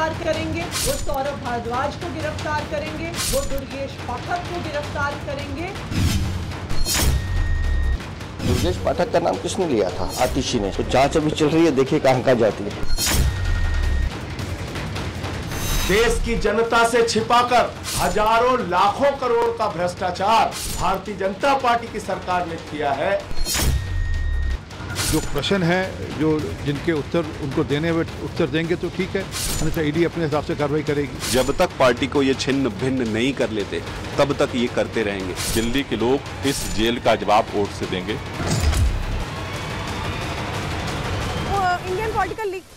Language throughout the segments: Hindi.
गिरफ्तार करेंगे, वो सौरभ भारद्वाज को गिरफ्तार करेंगे, वो दुर्गेश पाठक को गिरफ्तार करेंगे। दुर्गेश पाठक का नाम किसने लिया था? आतिशी ने। तो जांच अभी चल रही है, देखिए कहाँ जाती है। देश की जनता से छिपाकर हजारों लाखों करोड़ का भ्रष्टाचार भारतीय जनता पार्टी की सरकार ने किया है। जो प्रश्न है, जो जिनके उत्तर उनको देने हुए उत्तर देंगे तो ठीक है, अन्यथा ईडी अपने हिसाब से कार्रवाई करेगी। जब तक पार्टी को ये छिन्न भिन्न नहीं कर लेते तब तक ये करते रहेंगे। दिल्ली के लोग इस जेल का जवाब वोट से देंगे। इंडियन पॉलिटिकल लीग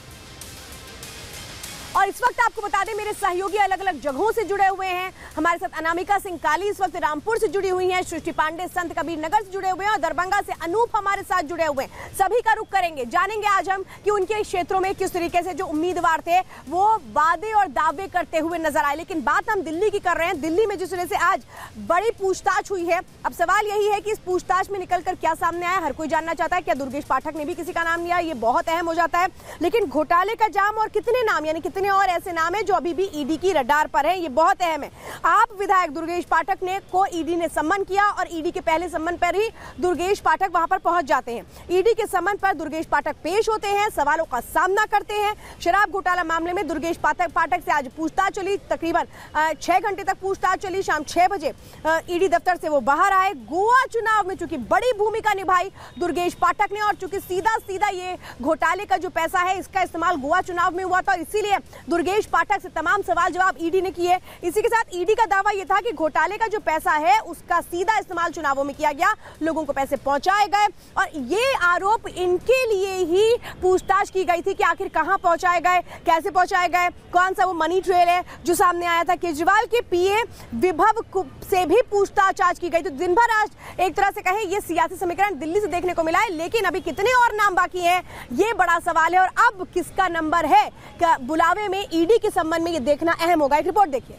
और इस वक्त आपको बता दें मेरे सहयोगी अलग अलग जगहों से जुड़े हुए हैं। हमारे साथ अनामिका सिंह काली इस वक्त रामपुर से जुड़ी हुई हैं, सृष्टि पांडे संत कबीर नगर से जुड़े हुए हैं और दरभंगा से अनूप हमारे साथ जुड़े हुए हैं। सभी का रुख करेंगे, जानेंगे आज हम कि उनके क्षेत्रों में किस तरीके से जो उम्मीदवार थे वो वादे और दावे करते हुए नजर आए। लेकिन बात हम दिल्ली की कर रहे हैं। दिल्ली में जिस तरह से आज बड़ी पूछताछ हुई है, अब सवाल यही है कि इस पूछताछ में निकलकर क्या सामने आया। हर कोई जानना चाहता है क्या दुर्गेश पाठक ने भी किसी का नाम लिया, ये बहुत अहम हो जाता है। लेकिन घोटाले का जाम और कितने नाम, यानी कितने और ऐसे नाम है जो अभी भी ईडी की रडार पर है, ये बहुत अहम है। आप विधायक दुर्गेश पाठक ने को ईडी ने सम्मन किया और ईडी के पहले सम्मन पर ही दुर्गेश पाठक वहां पर पहुंच जाते हैं। ईडी के सम्मन पर दुर्गेश पाठक पेश होते हैं, सवालों का सामना करते हैं। शराब घोटाला मामले में दुर्गेश पाठक से आज पूछताछ चली, तकरीबन 6 घंटे तक पूछताछ चली। शाम 6 बजे ईडी दफ्तर से वो बाहर आए। गोवा चुनाव में चूंकि बड़ी भूमिका निभाई दुर्गेश पाठक ने और चूंकि सीधा ये घोटाले का जो पैसा है इसका इस्तेमाल गोवा चुनाव में हुआ था, इसीलिए दुर्गेश पाठक से तमाम सवाल जवाब ईडी ने किए। इसी के साथ ईडी का दावा यह था कि घोटाले का जो पैसा है उसका सीधा इस्तेमाल चुनावों में किया गया, लोगों को पैसे पहुंचाए गए और ये आरोप इनके लिए ही पूछताछ की गई थी कि आखिर कहां पहुंचाए गए, कैसे पहुंचाए गए, कौन सा वो मनी ट्रेल है जो सामने आया था। केजरीवाल के पीए विभव से भी पूछताछ आज की गई। तो दिन भर आज एक तरह से कहें ये सियासी समीकरण दिल्ली से देखने को मिला है, लेकिन अभी कितने और नाम बाकी हैं ये बड़ा सवाल है। और अब किसका नंबर है बुलावे में ईडी के संबंध में ये देखना अहम होगा। एक रिपोर्ट देखिए।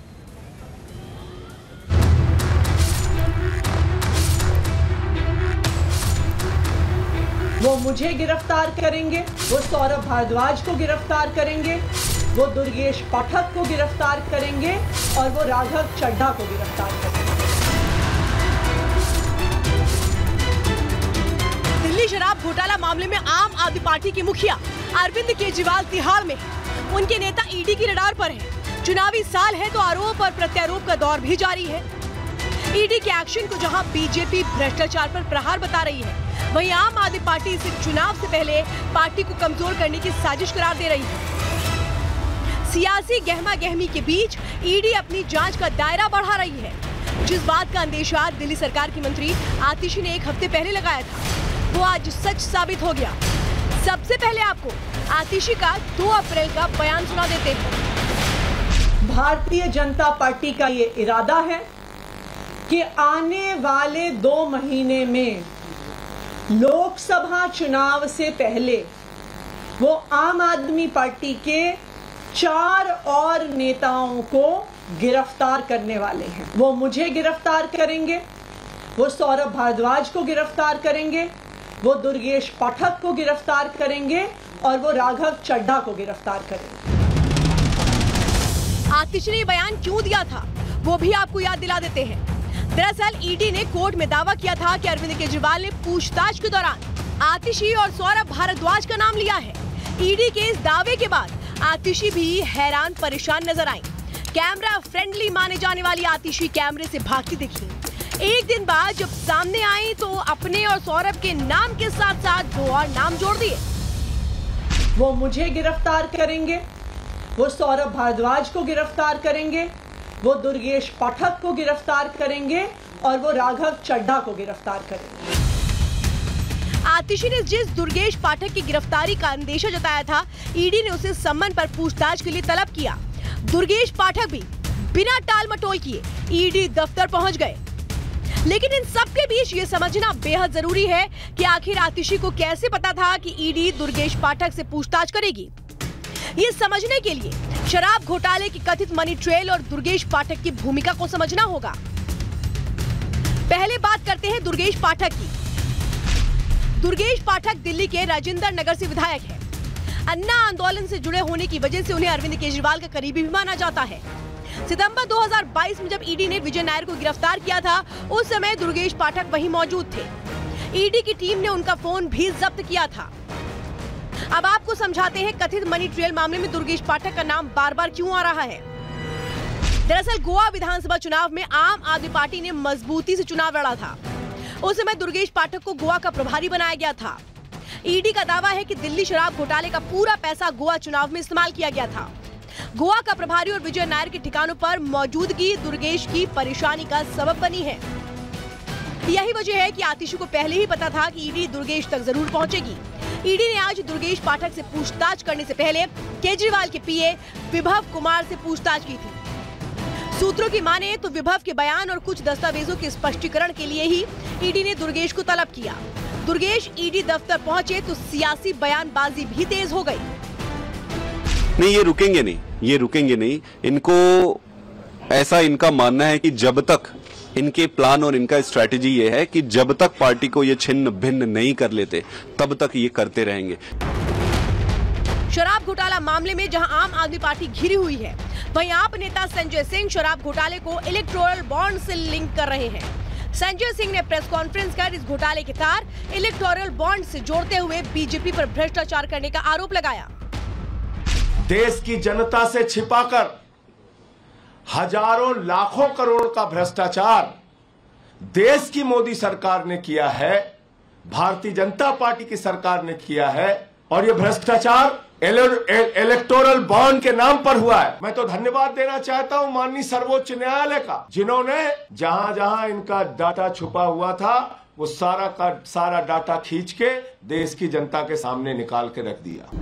वो मुझे गिरफ्तार करेंगे, वो सौरभ भारद्वाज को गिरफ्तार करेंगे, वो दुर्गेश पाठक को गिरफ्तार करेंगे और वो राघव चड्ढा को गिरफ्तार करेंगे। दिल्ली शराब घोटाला मामले में आम आदमी पार्टी के मुखिया अरविंद केजरीवाल तिहाड़ में, उनके नेता ईडी की रडार पर हैं। चुनावी साल है तो आरोप और प्रत्यारोप का दौर भी जारी है। ईडी के एक्शन को जहां बीजेपी भ्रष्टाचार पर प्रहार बता रही है, वहीं आम आदमी पार्टी इसे चुनाव से पहले पार्टी को कमजोर करने की साजिश करार दे रही है। सियासी गहमा गहमी के बीच ईडी अपनी जांच का दायरा बढ़ा रही है। जिस बात का अंदेशा दिल्ली सरकार की मंत्री आतिशी ने 1 हफ्ते पहले लगाया था वो आज सच साबित हो गया। सबसे पहले आपको आतिशी का 2 अप्रैल का बयान सुना देते हैं। भारतीय जनता पार्टी का ये इरादा है कि आने वाले 2 महीने में लोकसभा चुनाव से पहले वो आम आदमी पार्टी के 4 और नेताओं को गिरफ्तार करने वाले हैं। वो मुझे गिरफ्तार करेंगे, वो सौरभ भारद्वाज को गिरफ्तार करेंगे, वो दुर्गेश पाठक को गिरफ्तार करेंगे और वो राघव चड्ढा को गिरफ्तार करेंगे। आतिशी ने बयान क्यों दिया था वो भी आपको याद दिला देते हैं। दरअसल ईडी ने कोर्ट में दावा किया था कि अरविंद केजरीवाल ने पूछताछ के दौरान आतिशी और सौरभ भारद्वाज का नाम लिया है। ईडी के इस दावे के बाद आतिशी भी हैरान परेशान नजर आई। कैमरा फ्रेंडली माने जाने वाली आतिशी कैमरे से भागती दिखी। एक दिन बाद जब सामने आई तो अपने और सौरभ के नाम के साथ साथ 2 और नाम जोड़ दिए। वो मुझे गिरफ्तार करेंगे, वो सौरभ भारद्वाज को गिरफ्तार करेंगे, वो दुर्गेश पाठक को गिरफ्तार करेंगे और वो राघव चड्ढा को गिरफ्तार करेंगे। आतिशी ने जिस दुर्गेश पाठक की गिरफ्तारी का अंदेशा जताया था, ईडी ने उसे सम्मन पर पूछताछ के लिए तलब किया। दुर्गेश पाठक भी बिना टाल मटोल किए ईडी दफ्तर पहुंच गए। लेकिन इन सब के बीच ये समझना बेहद जरूरी है कि आखिर आतिशी को कैसे पता था कि ईडी दुर्गेश पाठक से पूछताछ करेगी। ये समझने के लिए शराब घोटाले की कथित मनी ट्रेल और दुर्गेश पाठक की भूमिका को समझना होगा। पहले बात करते हैं दुर्गेश पाठक की। दुर्गेश पाठक दिल्ली के राजेंद्र नगर से विधायक है। अन्ना आंदोलन से जुड़े होने की वजह से उन्हें अरविंद केजरीवाल का करीबी भी माना जाता है। सितंबर 2022 में जब ईडी ने विजय नायर को गिरफ्तार किया था, उस समय दुर्गेश पाठक वहीं मौजूद थे। ईडी की टीम ने उनका फोन भी जब्त किया था। अब आपको समझाते हैं कथित मनी ट्रेल मामले में दुर्गेश पाठक का नाम बार बार क्यों आ रहा है। दरअसल गोवा विधानसभा चुनाव में आम आदमी पार्टी ने मजबूती से चुनाव लड़ा था। उस समय दुर्गेश पाठक को गोवा का प्रभारी बनाया गया था। ईडी का दावा है कि दिल्ली शराब घोटाले का पूरा पैसा गोवा चुनाव में इस्तेमाल किया गया था। गोवा का प्रभारी और विजय नायर के ठिकानों पर मौजूदगी दुर्गेश की परेशानी का सबब बनी है। यही वजह है कि आतिशी को पहले ही पता था कि ईडी दुर्गेश तक जरूर पहुंचेगी। ईडी ने आज दुर्गेश पाठक से पूछताछ करने से पहले केजरीवाल के पीए विभव कुमार से पूछताछ की थी। सूत्रों की माने तो विभव के बयान और कुछ दस्तावेजों के स्पष्टीकरण के लिए ही ईडी ने दुर्गेश को तलब किया। दुर्गेश ईडी दफ्तर पहुंचे तो सियासी बयानबाजी भी तेज हो गई। नहीं, ये रुकेंगे नहीं। इनको ऐसा इनका मानना है कि जब तक इनके प्लान और इनका स्ट्रैटेजी ये है कि जब तक पार्टी को ये छिन्न भिन्न नहीं कर लेते तब तक ये करते रहेंगे। शराब घोटाला मामले में जहां आम आदमी पार्टी घिरी हुई है, वहीं आप नेता संजय सिंह शराब घोटाले को इलेक्टोरल बॉन्ड से लिंक कर रहे हैं। संजय सिंह ने प्रेस कॉन्फ्रेंस कर इस घोटाले के तार इलेक्टोरल बॉन्ड से जोड़ते हुए बीजेपी पर भ्रष्टाचार करने का आरोप लगाया। देश की जनता से छिपाकर हजारों लाखों करोड़ का भ्रष्टाचार देश की मोदी सरकार ने किया है, भारतीय जनता पार्टी की सरकार ने किया है। और ये भ्रष्टाचार इलेक्टोरल बॉन्ड के नाम पर हुआ है। मैं तो धन्यवाद देना चाहता हूं माननीय सर्वोच्च न्यायालय का, जिन्होंने जहां जहां इनका डाटा छुपा हुआ था वो सारा का सारा डाटा खींच के देश की जनता के सामने निकाल के रख दिया।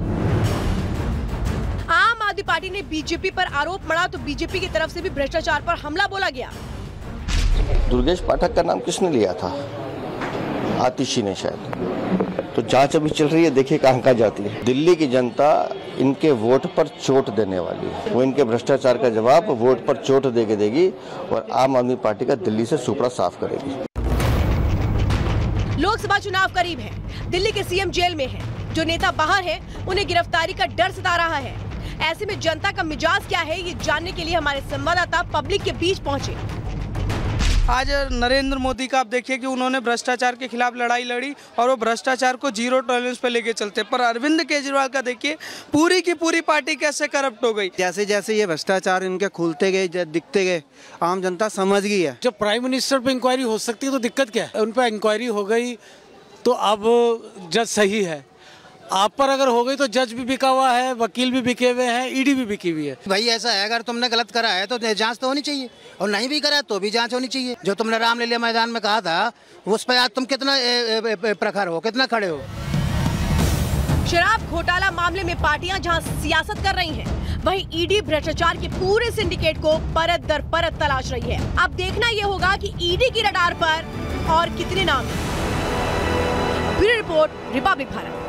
आम आदमी पार्टी ने बीजेपी पर आरोप मढ़ा तो बीजेपी की तरफ से भी भ्रष्टाचार पर हमला बोला गया। दुर्गेश पाठक का नाम किसने लिया था? आतिशी ने शायद। तो जांच अभी चल रही है, देखिए कहाँ जाती है। दिल्ली की जनता इनके वोट पर चोट देने वाली है। वो इनके भ्रष्टाचार का जवाब वोट पर चोट देके देगी और आम आदमी पार्टी का दिल्ली से सुपड़ा साफ करेगी। लोकसभा चुनाव करीब है, दिल्ली के सीएम जेल में हैं। जो नेता बाहर है उन्हें गिरफ्तारी का डर सता रहा है। ऐसे में जनता का मिजाज क्या है, ये जानने के लिए हमारे संवाददाता पब्लिक के बीच पहुंचे। आज नरेंद्र मोदी का आप देखिए कि उन्होंने भ्रष्टाचार के खिलाफ लड़ाई लड़ी और वो भ्रष्टाचार को जीरो टॉलरेंस पे लेके चलते। पर अरविंद केजरीवाल का देखिए पूरी की पूरी पार्टी कैसे करप्ट हो गई। जैसे जैसे ये भ्रष्टाचार इनके खुलते गए, दिखते गए, आम जनता समझ गई है। जब प्राइम मिनिस्टर पे इंक्वायरी हो सकती है तो दिक्कत क्या है? उन पर इंक्वायरी हो गई तो अब जज सही है, आप पर अगर हो गई तो जज भी बिका हुआ है, वकील भी बिके हुए हैं, ईडी भी बिकी हुई है। भाई ऐसा है, अगर तुमने गलत करा है तो जांच तो होनी चाहिए और नहीं भी करा है तो भी जांच होनी चाहिए। जो तुमने रामलीला मैदान में कहा था उस पर आज तुम कितना प्रखर हो, कितना खड़े हो। शराब घोटाला मामले में पार्टियां जहां सियासत कर रही हैं, वहीं ईडी भ्रष्टाचार के पूरे सिंडिकेट को परत दर परत तलाश रही है। अब देखना यह होगा कि ईडी की रडार पर और कितने नाम हैं। Bureau report, Republic Bharat.